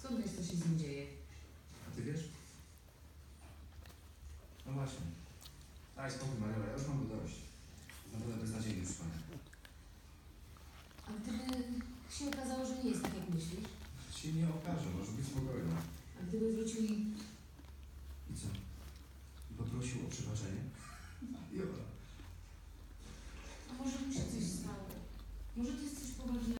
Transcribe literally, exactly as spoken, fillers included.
Skąd wiesz, co się z nim dzieje? A ty wiesz? No właśnie. Daj spokój, Mariola, ja już mam go dość. Naprawdę beznadziejnie już pana. A gdyby się okazało, że nie jest tak, jak myślisz? Się nie okaże, może być spokojna. A gdyby wrócił i